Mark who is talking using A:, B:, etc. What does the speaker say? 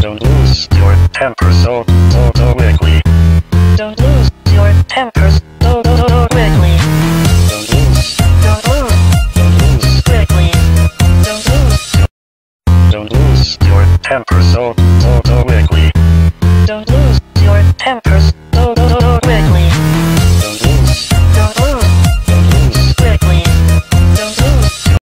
A: Don't lose your temper so quickly.
B: Don't lose your temper so quickly.
A: Don't lose
B: Quickly.
A: Don't lose your temper so quickly.
B: Don't lose your temper